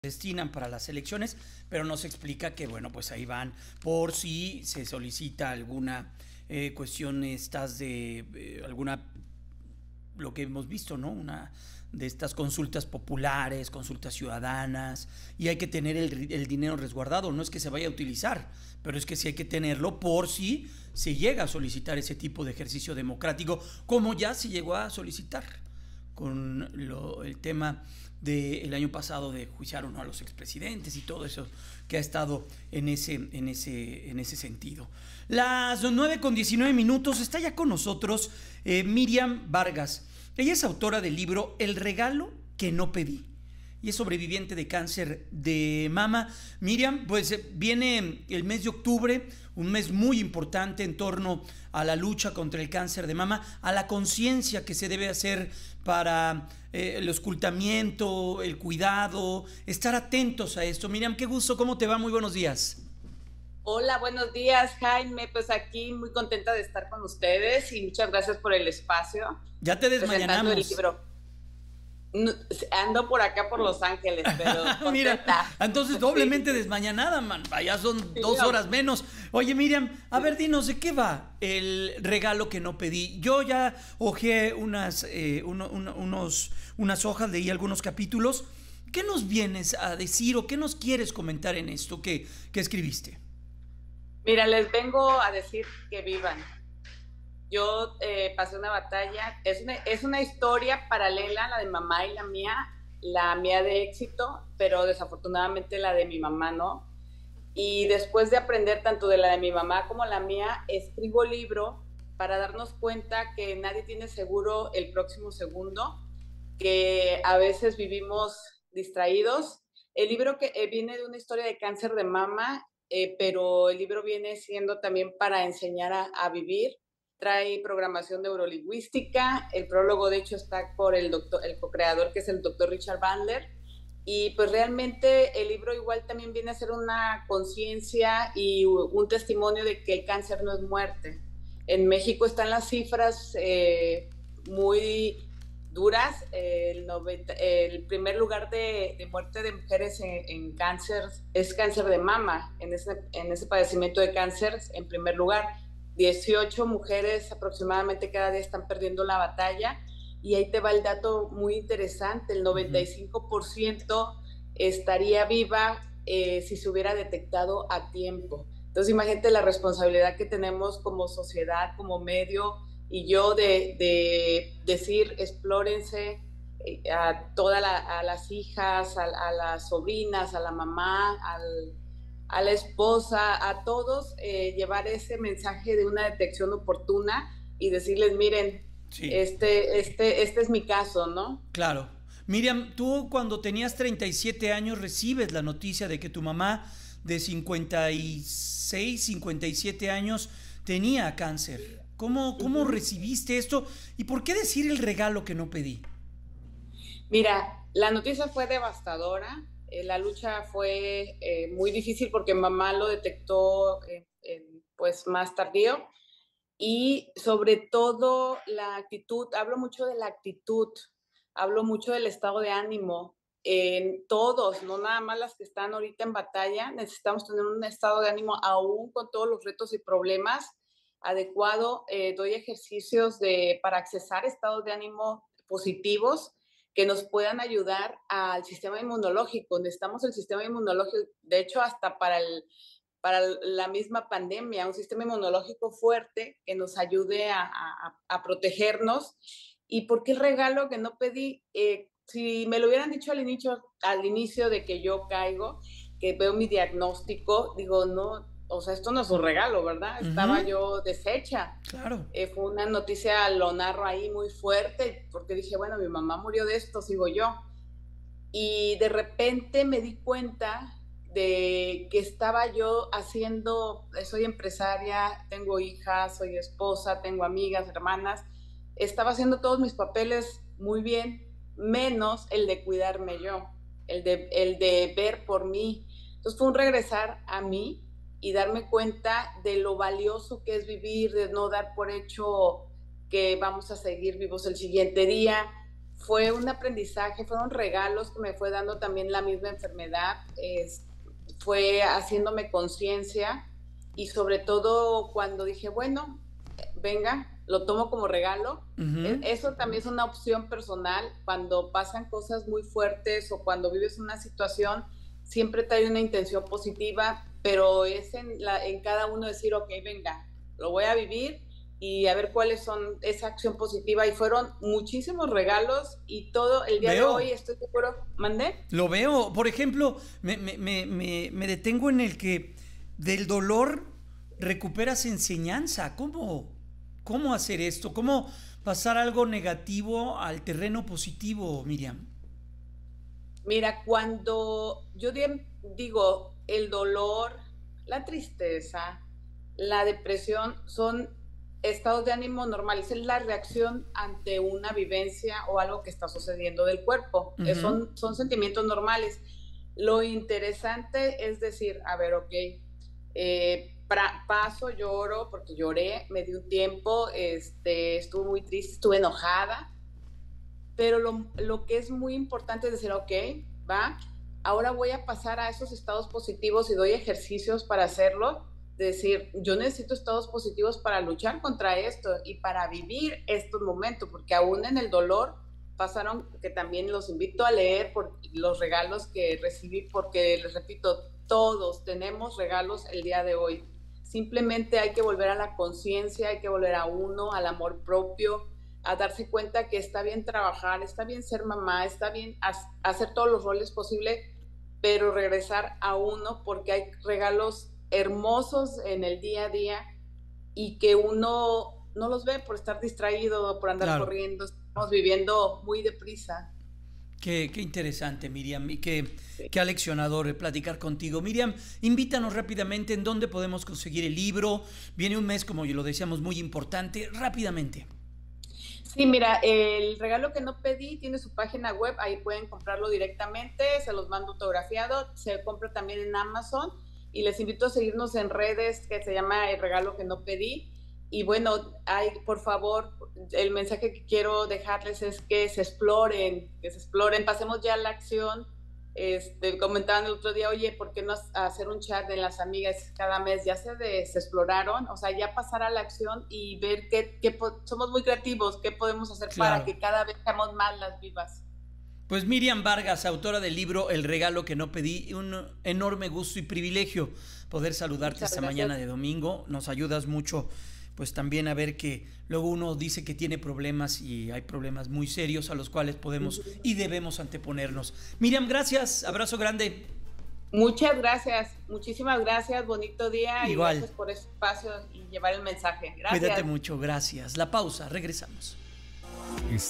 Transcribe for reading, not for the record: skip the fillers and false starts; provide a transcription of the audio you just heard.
destinan para las elecciones, pero nos explica que, bueno, pues ahí van por si se solicita alguna cuestión estas de alguna, lo que hemos visto, ¿no? Una de estas consultas populares, consultas ciudadanas, y hay que tener el dinero resguardado. No es que se vaya a utilizar, pero es que sí hay que tenerlo por si se llega a solicitar ese tipo de ejercicio democrático, como ya se llegó a solicitar con el tema del año pasado de juiciar o no a los expresidentes y todo eso que ha estado en ese sentido. Las 9:19 está ya con nosotros Miriam Vargas. Ella es autora del libro El regalo que no pedí y es sobreviviente de cáncer de mama. Miriam, pues viene el mes de octubre, un mes muy importante en torno a la lucha contra el cáncer de mama, a la conciencia que se debe hacer para el ocultamiento, el cuidado, estar atentos a esto. Miriam, qué gusto, ¿cómo te va? Muy buenos días. Hola, buenos días, Jaime. Pues aquí muy contenta de estar con ustedes y muchas gracias por el espacio. Ya te desmañanamos. Presentando el libro. No, ando por acá por Los Ángeles, pero mira, entonces doblemente desmañanada, man. Ya son 2 horas menos. Oye, Miriam, a ver, dinos, ¿de qué va el regalo que no pedí? Yo ya hojeé unas hojas, leí algunos capítulos. ¿Qué nos vienes a decir o qué nos quieres comentar en esto que escribiste? Mira, les vengo a decir que vivan. Yo pasé una batalla, es una historia paralela, la de mamá y la mía de éxito, pero desafortunadamente la de mi mamá no. Y después de aprender tanto de la de mi mamá como la mía, escribo el libro para darnos cuenta que nadie tiene seguro el próximo segundo, que a veces vivimos distraídos. El libro que viene de una historia de cáncer de mama, pero el libro viene siendo también para enseñar a vivir. Trae programación neurolingüística. El prólogo, de hecho, está por el co-creador, que es el doctor Richard Bandler. Y pues realmente el libro igual también viene a ser una conciencia y un testimonio de que el cáncer no es muerte. En México están las cifras muy duras. El primer lugar de muerte de mujeres en cáncer es cáncer de mama. En ese padecimiento de cáncer, en primer lugar. 18 mujeres aproximadamente cada día están perdiendo la batalla, y ahí te va el dato muy interesante: el 95% estaría viva si se hubiera detectado a tiempo. Entonces imagínate la responsabilidad que tenemos como sociedad, como medio, y yo de decir, explórense a las hijas, a las sobrinas, a la mamá, a la esposa, a todos, llevar ese mensaje de una detección oportuna y decirles, miren, sí, este es mi caso, ¿no? Claro. Miriam, tú cuando tenías 37 años recibes la noticia de que tu mamá de 56, 57 años tenía cáncer. ¿Cómo recibiste esto? ¿Y por qué decir el regalo que no pedí? Mira, la noticia fue devastadora. La lucha fue muy difícil porque mamá lo detectó pues más tardío, y sobre todo la actitud. Hablo mucho de la actitud, hablo mucho del estado de ánimo. Todos, no nada más las que están ahorita en batalla, necesitamos tener un estado de ánimo aún con todos los retos y problemas adecuado. Doy ejercicios para accesar estados de ánimo positivos que nos puedan ayudar al sistema inmunológico. Necesitamos el sistema inmunológico, de hecho, hasta para la misma pandemia, un sistema inmunológico fuerte que nos ayude a protegernos. ¿Y por qué el regalo que no pedí? Si me lo hubieran dicho al inicio de que yo caigo, que veo mi diagnóstico, digo, no, o sea, esto no es un regalo, ¿verdad? Estaba yo deshecha. Claro. Fue una noticia, lo narro ahí, muy fuerte, porque dije, bueno, mi mamá murió de esto, sigo yo. Y de repente me di cuenta de que estaba yo soy empresaria, tengo hijas, soy esposa, tengo amigas, hermanas, estaba haciendo todos mis papeles muy bien, menos el de cuidarme yo, el de ver por mí. Entonces fue un regresar a mí y darme cuenta de lo valioso que es vivir, de no dar por hecho que vamos a seguir vivos el siguiente día. fue un aprendizaje, fueron regalos que me fue dando también la misma enfermedad, fue haciéndome conciencia y sobre todo cuando dije, bueno, venga, lo tomo como regalo. Eso también es una opción personal. Cuando pasan cosas muy fuertes o cuando vives una situación, siempre trae una intención positiva, pero es en cada uno decir, ok, venga, lo voy a vivir y a ver cuáles son esa acción positiva. Y fueron muchísimos regalos y todo el día de hoy estoy seguro. ¿Mandé? Lo veo. Por ejemplo, me detengo en el que del dolor recuperas enseñanza. ¿Cómo hacer esto? ¿Cómo pasar algo negativo al terreno positivo, Miriam? Mira, cuando yo digo el dolor, la tristeza, la depresión son estados de ánimo normales, es la reacción ante una vivencia o algo que está sucediendo del cuerpo. Son sentimientos normales. Lo interesante es decir, a ver, ok, paso, lloro, porque lloré, me di un tiempo, estuve muy triste, estuve enojada, pero lo que es muy importante es decir, ok, va, ahora voy a pasar a esos estados positivos y doy ejercicios para hacerlo, de decir, yo necesito estados positivos para luchar contra esto y para vivir estos momentos, porque aún en el dolor pasaron, que también los invito a leer por los regalos que recibí, porque les repito, todos tenemos regalos el día de hoy. Simplemente hay que volver a la conciencia, hay que volver a uno, al amor propio, a darse cuenta que está bien trabajar, está bien ser mamá, está bien hacer todos los roles posibles, pero regresar a uno porque hay regalos hermosos en el día a día y que uno no los ve por estar distraído, por andar corriendo, estamos viviendo muy deprisa. Qué interesante, Miriam, y qué aleccionador platicar contigo. Miriam, invítanos rápidamente en dónde podemos conseguir el libro. Viene un mes, como lo decíamos, muy importante. Rápidamente. Sí, mira, el regalo que no pedí tiene su página web, ahí pueden comprarlo directamente, se los mando autografiado, se compra también en Amazon y les invito a seguirnos en redes que se llama El Regalo que no pedí. Y bueno, por favor, el mensaje que quiero dejarles es que se exploren, pasemos ya a la acción. Comentaban el otro día, oye, ¿por qué no hacer un chat de las amigas cada mes? Ya se exploraron, o sea, ya pasar a la acción y ver que somos muy creativos, qué podemos hacer para que cada vez seamos más las vivas. Pues Miriam Vargas, autora del libro El Regalo que no pedí, un enorme gusto y privilegio poder saludarte esta mañana de domingo. Nos ayudas mucho, pues también a ver que luego uno dice que tiene problemas y hay problemas muy serios a los cuales podemos y debemos anteponernos. Miriam, gracias, abrazo grande. Muchas gracias, muchísimas gracias, bonito día. Igual. Y gracias por este espacio y llevar el mensaje. Gracias. Cuídate mucho, gracias. La pausa, regresamos.